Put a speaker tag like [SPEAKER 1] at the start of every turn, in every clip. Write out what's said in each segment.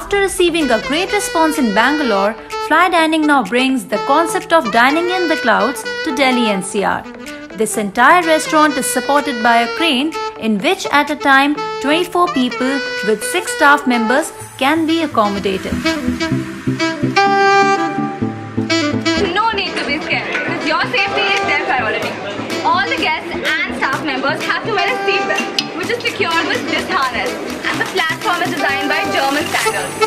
[SPEAKER 1] After receiving a great response in Bangalore, Fly Dining now brings the concept of dining in the clouds to Delhi NCR. This entire restaurant is supported by a crane in which at a time 24 people with 6 staff members can be accommodated.
[SPEAKER 2] No need to be scared because your safety is their priority. All the guests and staff members have to wear a seatbelt, which is secured with this harness, and the platform is designed by German standards.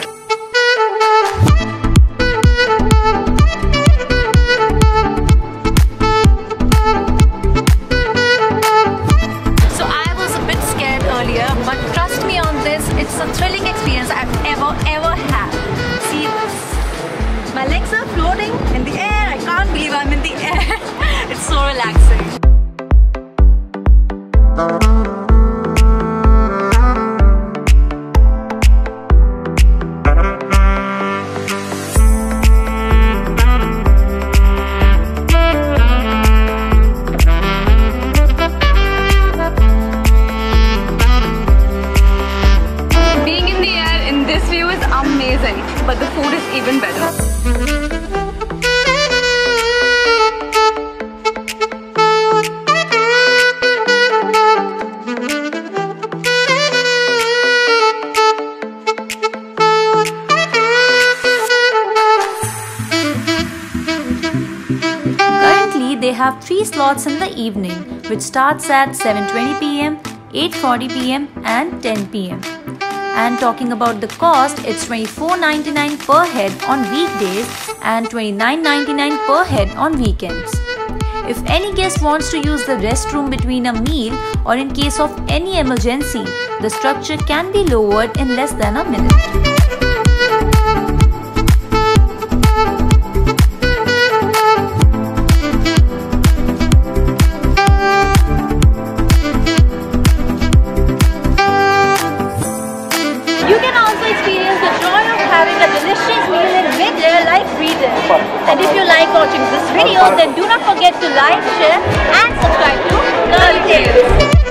[SPEAKER 1] But trust me on this, it's a thrilling experience I've ever had. See this? My legs are floating in the air. I can't believe I'm in the air. It's so relaxing.
[SPEAKER 2] Amazing, but the food is even better.
[SPEAKER 1] Currently, they have 3 slots in the evening, which starts at 7:20 p.m., 8:40 p.m. and 10 p.m. And talking about the cost, it's $24.99 per head on weekdays and $29.99 per head on weekends. If any guest wants to use the restroom between a meal or in case of any emergency, the structure can be lowered in less than a minute.
[SPEAKER 2] You can also experience the joy of having a delicious meal in mid-air like we did. And if you like watching this video, then do not forget to like, share and subscribe to Girly Tales.